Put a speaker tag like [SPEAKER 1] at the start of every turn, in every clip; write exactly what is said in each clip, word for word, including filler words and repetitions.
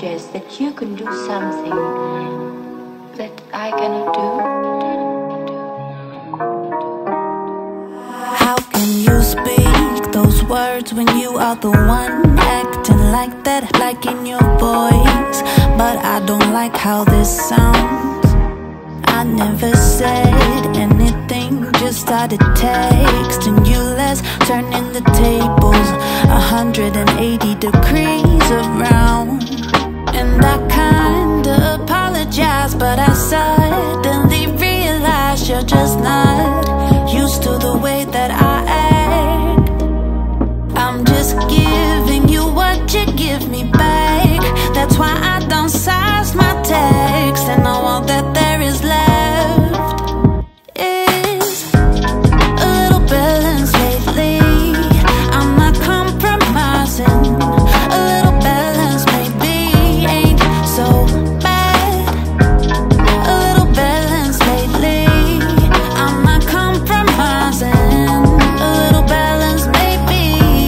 [SPEAKER 1] suggest that you can do something that I cannot do?
[SPEAKER 2] How can you speak those words when you are the one acting like that, like in your voice? But I don't like how this sounds. I never said anything, just started texting you. Let's turn in the tables one hundred eighty degrees around. And I kinda apologize, but I suddenly realized you're just not used to the way that I act. I'm just giving you what you give me back. That's why I downsized my text, and all that there is left is a little balance lately. I'm not compromising. A little balance maybe ain't so bad. A little balance lately. I'm not compromising. A little balance maybe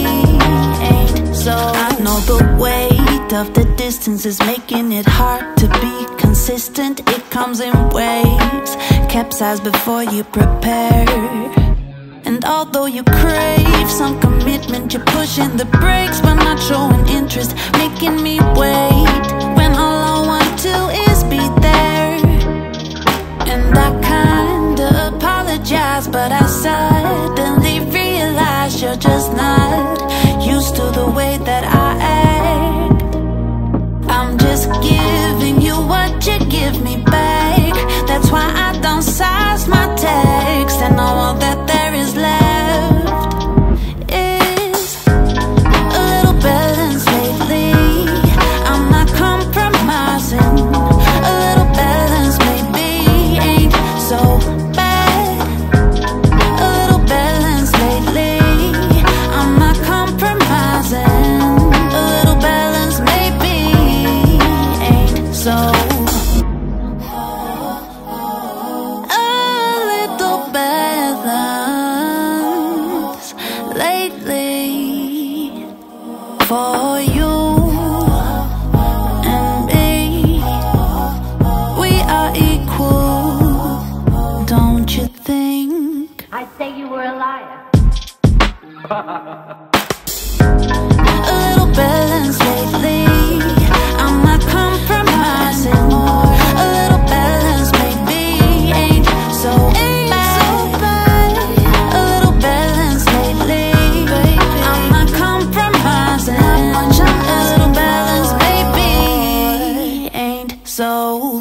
[SPEAKER 2] ain't so. I know the weight of the distance is making it hard to be consistent. It comes in waves, capsize before you prepare. And although you crave some commitment, you're pushing the brakes but not showing interest, making me wait when all I want to is be there. And I kinda apologize, but I suddenly realized you're just not used to the way that I act. I'm just giving you what you give me back. That's why I downsized my text, and all that there is left is a little balance lately. I'm not compromising. A little balance maybe ain't so bad. A little balance lately. I'm not compromising. A little balance maybe ain't so. A little balance lately for you and me. We are equal, don't you think?
[SPEAKER 1] I'd say you were a liar.
[SPEAKER 2] A little balance lately. I'm not compromising. A little balance maybe ain't so bad. A little balance lately. I'm not compromising. A little balance maybe ain't so